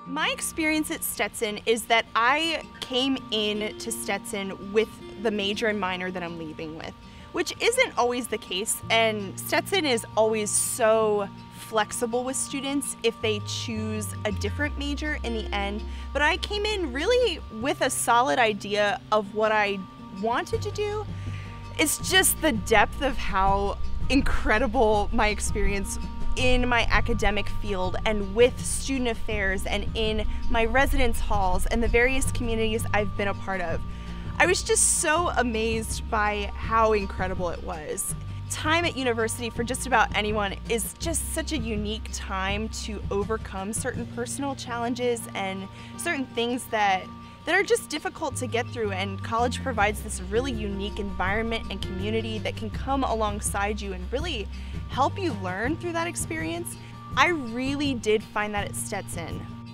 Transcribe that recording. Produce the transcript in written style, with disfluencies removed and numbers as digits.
My experience at Stetson is that I came in to Stetson with the major and minor that I'm leaving with, which isn't always the case, and Stetson is always so flexible with students if they choose a different major in the end. But I came in really with a solid idea of what I wanted to do. It's just the depth of how incredible my experience in my academic field and with student affairs and in my residence halls and the various communities I've been a part of. I was just so amazed by how incredible it was. Time at university for just about anyone is just such a unique time to overcome certain personal challenges and certain things that are just difficult to get through, and college provides this really unique environment and community that can come alongside you and really help you learn through that experience. I really did find that at Stetson.